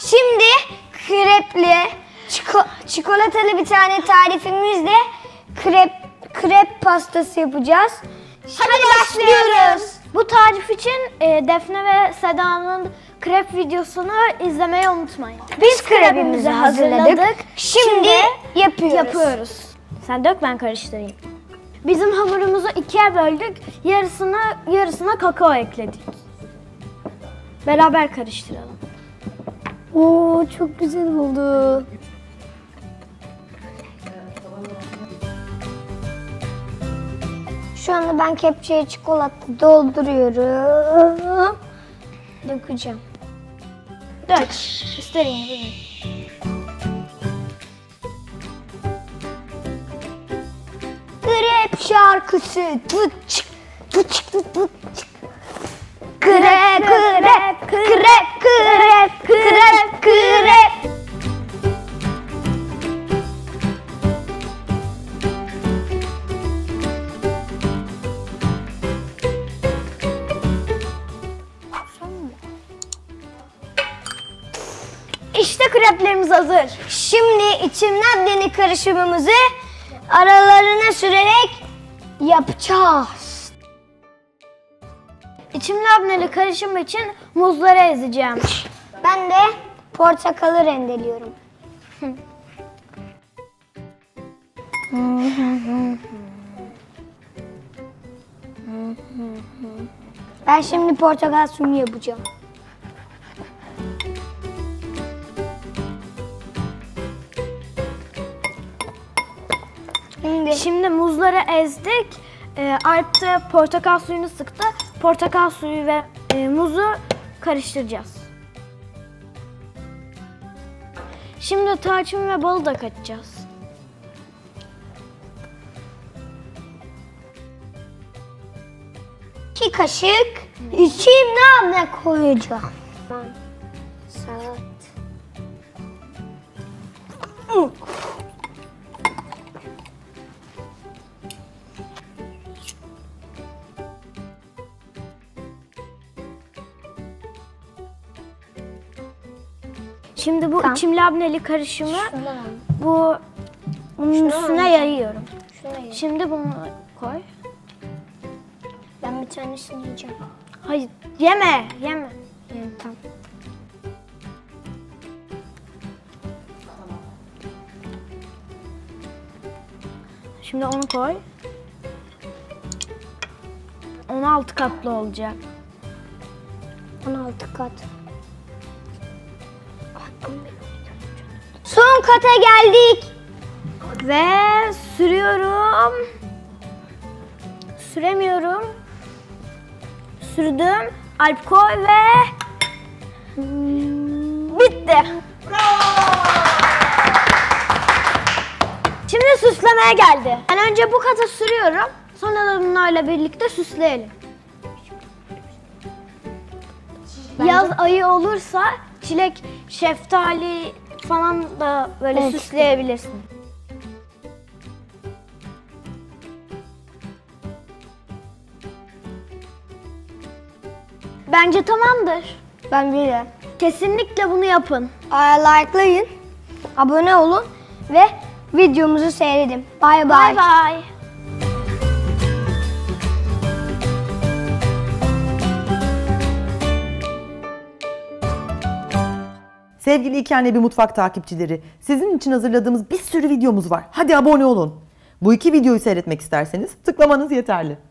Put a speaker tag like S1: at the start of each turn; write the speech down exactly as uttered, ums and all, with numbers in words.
S1: Şimdi krepli, çiko çikolatalı bir tane tarifimizle krep krep pastası yapacağız. Hadi, Hadi başlıyoruz.
S2: Bu tarif için e, Defne ve Seda'nın krep videosunu izlemeyi unutmayın.
S1: Biz, Biz krepimizi hazırladık. hazırladık. Şimdi, Şimdi yapıyoruz.
S2: yapıyoruz. Sen dök, ben karıştırayım. Bizim hamurumuzu ikiye böldük. Yarısına yarısına kakao ekledik. Beraber karıştıralım.
S1: Oo, çok güzel oldu. Şu anda ben kepçeye çikolata dolduruyorum. Dökeceğim.
S2: Dök. İstediğin.
S1: Krep şarkısı. Tut çık, tut çık, tut tut çık. Krep, krep, krep, krep, krep, krep.
S2: İşte kreplerimiz hazır.
S1: Şimdi içimden karışımımızı aralarına sürerek yapacağız.
S2: İçim labneli karışım için muzları ezeceğim.
S1: Ben de portakalı rendeliyorum. Ben şimdi portakal suyu yapacağım.
S2: Şimdi, Şimdi muzları ezdik. Ee, Alp de portakal suyunu sıktı. Portakal suyu ve e, muzu karıştıracağız. Şimdi tarçın ve balı da katacağız.
S1: İki kaşık içimden ne koyacağım? Saat.
S2: Şimdi bu
S1: tamam.
S2: içim labneli karışımı
S1: Şuna.
S2: bu bunun
S1: Şuna
S2: üstüne
S1: mı?
S2: yayıyorum.
S1: Şuna
S2: Şimdi bunu koy.
S1: Ben bir tanesini yiyeceğim.
S2: Hayır, yeme, yeme.
S1: Yani, tamam.
S2: Şimdi onu koy. on altı katlı olacak.
S1: on altı kat. Son kata geldik.
S2: Ve sürüyorum. Süremiyorum. Sürdüm. Alp koy ve bitti. Şimdi süslemeye geldi. Ben önce bu kata sürüyorum. Sonra da bunlarla birlikte süsleyelim.
S1: Bence...
S2: Yaz ayı olursa çilek, şeftali falan da böyle evet, süsleyebilirsin. Bence tamamdır.
S1: Ben bilirim.
S2: Kesinlikle bunu yapın.
S1: Like'layın, abone olun ve videomuzu seyredin. Bye bye.
S2: Bye bye.
S3: Sevgili İki Anne Bir Mutfak takipçileri, sizin için hazırladığımız bir sürü videomuz var. Hadi abone olun. Bu iki videoyu seyretmek isterseniz tıklamanız yeterli.